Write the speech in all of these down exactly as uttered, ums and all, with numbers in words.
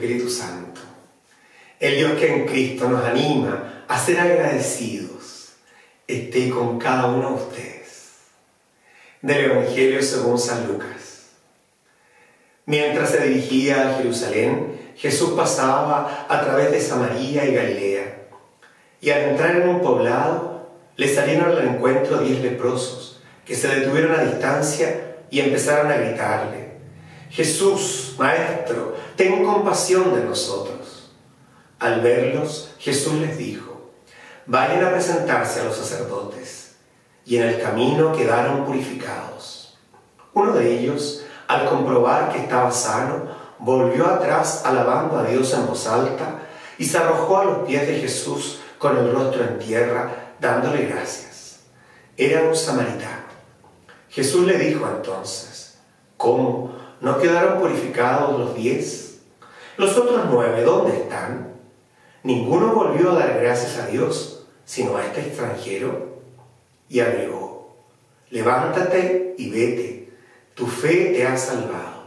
Espíritu Santo. El Dios que en Cristo nos anima a ser agradecidos, esté con cada uno de ustedes. Del Evangelio según San Lucas. Mientras se dirigía a Jerusalén, Jesús pasaba a través de Samaria y Galilea. Y al entrar en un poblado, le salieron al encuentro diez leprosos, que se detuvieron a distancia y empezaron a gritarle: Jesús, Maestro, ten compasión de nosotros. Al verlos, Jesús les dijo: vayan a presentarse a los sacerdotes. Y en el camino quedaron purificados. Uno de ellos, al comprobar que estaba sano, volvió atrás alabando a Dios en voz alta y se arrojó a los pies de Jesús con el rostro en tierra, dándole gracias. Era un samaritano. Jesús le dijo entonces: ¿cómo? ¿No quedaron purificados los diez? ¿Los otros nueve dónde están? Ninguno volvió a dar gracias a Dios, sino a este extranjero. Y agregó: levántate y vete, tu fe te ha salvado.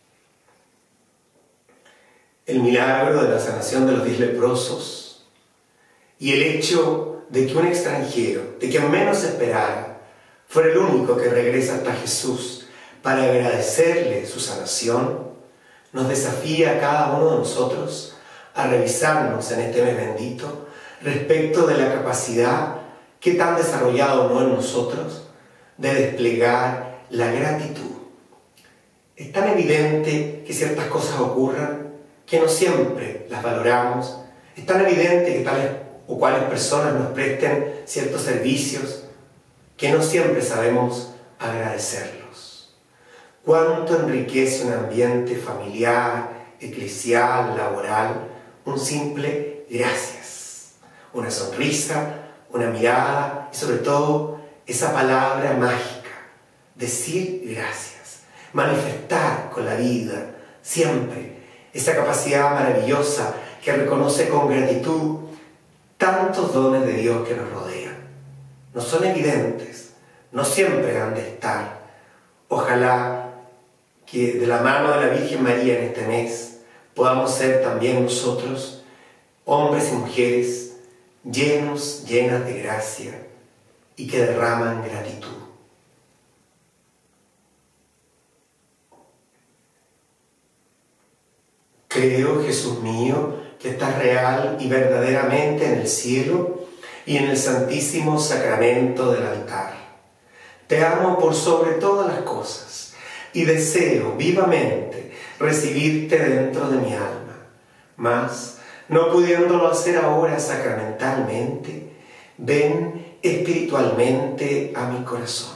El milagro de la sanación de los diez leprosos y el hecho de que un extranjero, de quien menos esperara, fuera el único que regresa hasta Jesús para agradecerle su sanación, nos desafía a cada uno de nosotros a revisarnos en este mes bendito respecto de la capacidad que tan desarrollado no en nosotros de desplegar la gratitud. Es tan evidente que ciertas cosas ocurran que no siempre las valoramos. Es tan evidente que tales o cuales personas nos presten ciertos servicios que no siempre sabemos agradecerlos. ¿Cuánto enriquece un ambiente familiar, eclesial, laboral, un simple gracias? Una sonrisa, una mirada y sobre todo esa palabra mágica, decir gracias, manifestar con la vida siempre esa capacidad maravillosa que reconoce con gratitud tantos dones de Dios que nos rodean. No son evidentes, no siempre han de estar. Ojalá que de la mano de la Virgen María en este mes podamos ser también nosotros, hombres y mujeres, llenos, llenas de gracia y que derraman gratitud. Creo, Jesús mío, que estás real y verdaderamente en el cielo y en el santísimo sacramento del altar. Te amo por sobre todas las cosas y deseo vivamente recibirte dentro de mi alma. Mas, no pudiéndolo hacer ahora sacramentalmente, ven espiritualmente a mi corazón.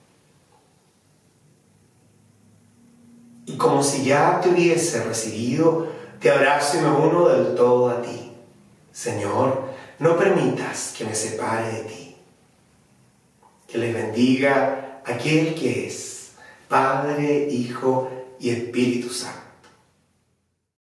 Y como si ya te hubiese recibido, te abrazo y me uno del todo a ti. Señor, no permitas que me separe de ti. Que les bendiga aquel que es Padre, Hijo y Espíritu Santo.